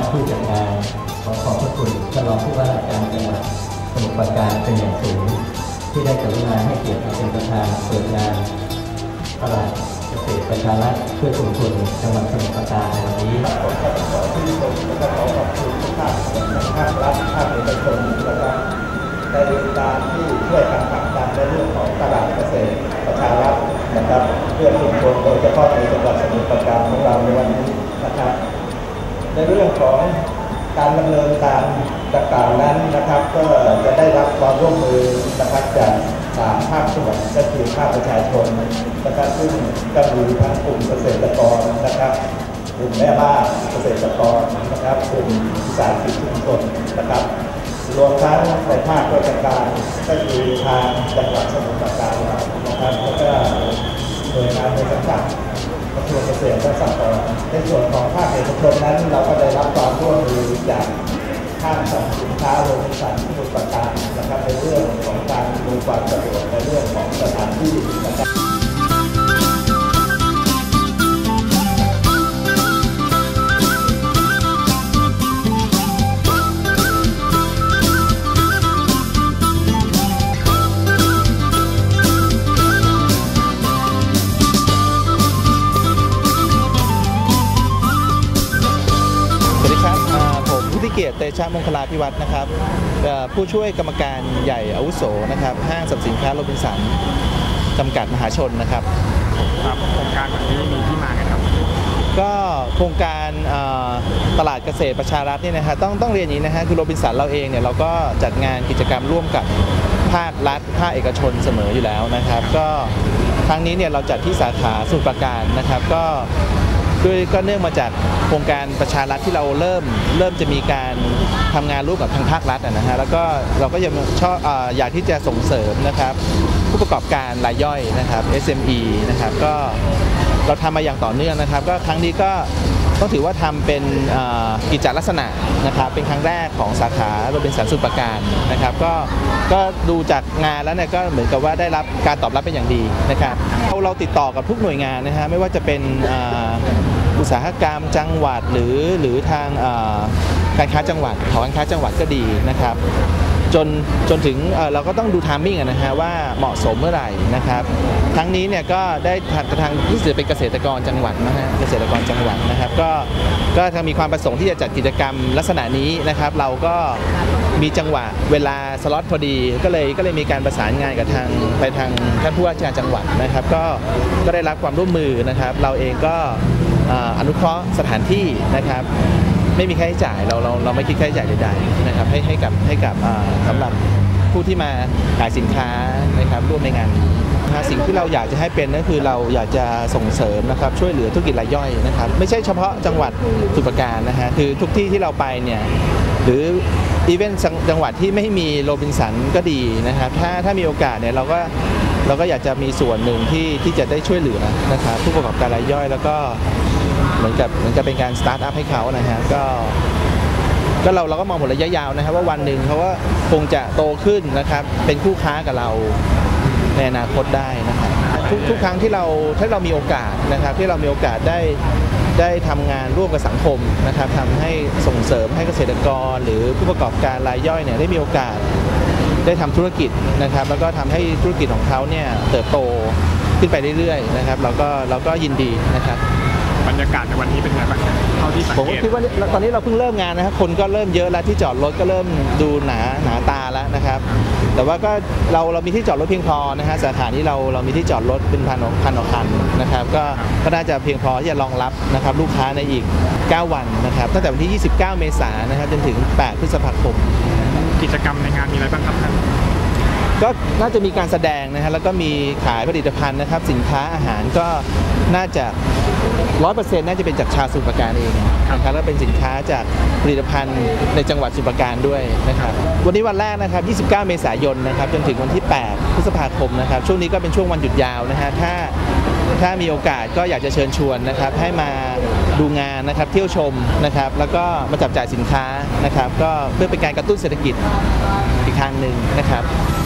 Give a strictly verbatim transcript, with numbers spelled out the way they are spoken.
ผู้จัดงานขอขอบพระคุณท่านรองผู้ว่าราชการจังหวัดสมุทรปราการเป็นอย่างสูงที่ได้กรุณาให้เกียรติมาเป็นประธานเปิดงานตลาดเกษตรประชารัฐเพื่อชุมชนจังหวัดสมุทรปราการในวันนี้ที่ผมก็ขอขอบคุณทุกภาคภาครัฐภาคเอกชนนะครับในการที่ช่วยกันผลักดันในเรื่องของตลาดเกษตรประชารัฐนะครับเพื่อชุมชนโดยเฉพาะในจังหวัดสมุทรปราการของเราในวันนี้นะครับในเรื่องของการดำเนินการต่างๆนั้นนะครับก็จะได้รับความร่วมมือนะครับจากสามภาคส่วนก็คือภาคประชาชนนะครับซึ่งก็มีทั้งกลุ่มเกษตรกรนะครับกลุ่มแม่บ้านเกษตรกรนะครับกลุ่มวิสาหกิจชุมชนนะครับรวมทั้งในภาคราชการก็คือทางจังหวัดสมุทรปราการนะครับแล้วก็หน่วยงานในสังกัดกระทรวงเกษตรและสหกรณ์ในส่วนของภาคเอกชนนั้นเราก็ได้รับความร่วมมือจากห้างสรรพสินค้าโรบินสันสมุทรปราการนะครับในเรื่องของการดูความสะดวกในเรื่องของสถานที่นะครับเกียรติเตชะมงคลาภิวัฒน์นะครับผู้ช่วยกรรมการใหญ่อาวุโสนะครับห้างสรรพสินค้าโรบินสันจำกัดมหาชนนะครับครับโครงการแบบนี้มีที่มาไงครับก็โครงการตลาดเกษตรประชารัฐนี่นะครับต้องต้องเรียนอย่างนี้นะฮะคือโรบินสันเราเองเนี่ยเราก็จัดงานกิจกรรมร่วมกับภาครัฐภาคเอกชนเสมออยู่แล้วนะครับก็ครั้งนี้เนี่ยเราจัดที่สาขาสมุทรปราการนะครับก็ด้วยก็เนื่องมาจากโครงการประชารัฐที่เราเริ่มเริ่มจะมีการทำงานร่วมกับทางภาครัฐนะฮะแล้วก็เราก็ยังชอบอยากที่จะส่งเสริมนะครับผู้ประกอบการรายย่อยนะครับ เอส เอ็ม อี นะครับก็เราทำมาอย่างต่อเนื่องนะครับก็ครั้งนี้ก็ต้องถือว่าทำเป็นกิจลักษณะนะครับเป็นครั้งแรกของสาขาโรบินสันสมุทรปราการนะครับก็ก็ดูจากงานแล้วเนี่ยก็เหมือนกับว่าได้รับการตอบรับเป็นอย่างดีนะครับเราเราติดต่อกับทุกหน่วยงานนะฮะไม่ว่าจะเป็นอุตสาหกรรมจังหวัดหรือหรือทางการค้าจังหวัดหอการค้าจังหวัดก็ดีนะครับจนจนถึงเราก็ต้องดูไทมิ่งนะฮะว่าเหมาะสมเมื่อไหร่นะครับทั้งนี้เนี่ยก็ได้ทางที่จะเป็นเกษตรกรจังหวัดนะฮะเกษตรกรจังหวัดนะครับก็ก็ทางมีความประสงค์ที่จะจัดกิจกรรมลักษณะนี้นะครับเราก็มีจังหวะเวลาสล็อตพอดีก็เลยก็เลยมีการประสานงานกับทางไปทางท่านผู้ว่าราชการจังหวัดนะครับก็ก็ได้รับความร่วมมือนะครับเราเองก็อนุเคราะห์สถานที่นะครับไม่มีค่าใช้จ่ายเราเราเราไม่คิดค่าใช้จ่ายใดๆนะครับให้ให้กับให้กับสำหรับผู้ที่มาขายสินค้านะครับร่วมในงานสิ่งที่เราอยากจะให้เป็นก็คือเราอยากจะส่งเสริมนะครับช่วยเหลือธุรกิจรายย่อยนะครับไม่ใช่เฉพาะจังหวัดสมุทรปราการนะฮะคือทุกที่ที่เราไปเนี่ยหรืออีเวนต์จังหวัดที่ไม่มีโรบินสันก็ดีนะครับถ้าถ้ามีโอกาสเนี่ยเราก็เราก็อยากจะมีส่วนหนึ่งที่ที่จะได้ช่วยเหลือนะครับผู้ประกอบการรายย่อยแล้วก็เหมือนกับเหมือนกับเป็นการสตาร์ทอัพให้เขานะฮะก็ก็เราเราก็มองผลระยะยาวนะครับว่าวันหนึ่งเขาว่าคงจะโตขึ้นนะครับเป็นคู่ค้ากับเราในอนาคตได้นะครับทุกทุกครั้งที่เราถ้าเรามีโอกาสนะครับที่เรามีโอกาสได้ได้ทำงานร่วมกับสังคมนะครับทำให้ส่งเสริมให้เกษตรกรหรือผู้ประกอบการรายย่อยเนี่ยได้มีโอกาสได้ทำธุรกิจนะครับแล้วก็ทำให้ธุรกิจของเขาเนี่ยเติบโตขึ้นไปเรื่อยๆนะครับเราก็เราก็ยินดีนะครับบรรยากาศในวันนี้เป็นไงบ้างเท่าที่สังเกตผมคิดว่าตอนนี้เราเพิ่งเริ่มงานนะครับคนก็เริ่มเยอะแล้วที่จอดรถก็เริ่มดูหนาหนาตาแล้วนะครับแต่ว่าก็เราเรามีที่จอดรถเพียงพอนะฮะสาขานี้เราเรามีที่จอดรถเป็นพันพันอคันนะครับก็ก็น่าจะเพียงพอที่จะรองรับนะครับลูกค้าในอีกเก้าวันนะครับตั้งแต่วันที่ยี่สิบเก้าเมษายนนะครับจนถึงแปดพฤษภาคมกิจกรรมในงานมีอะไรบ้างครับท่านก็น่าจะมีการแสดงนะฮะแล้วก็มีขายผลิตภัณฑ์นะครับสินค้าอาหารก็น่าจะร้อยเปอร์เซ็นต์น่าจะเป็นจากชาวสมุทรปราการเองนะครับแล้วเป็นสินค้าจากผลิตภัณฑ์ในจังหวัดสมุทรปราการด้วยนะครับวันนี้วันแรกนะครับยี่สิบเก้าเมษายนนะครับจนถึงวันที่แปดพฤษภาคมนะครับช่วงนี้ก็เป็นช่วงวันหยุดยาวนะฮะถ้าถ้ามีโอกาสก็อยากจะเชิญชวนนะครับให้มาดูงานนะครับเที่ยวชมนะครับแล้วก็มาจับจ่ายสินค้านะครับก็เพื่อเป็นการกระตุ้นเศรษฐกิจอีกทางหนึ่งนะครับ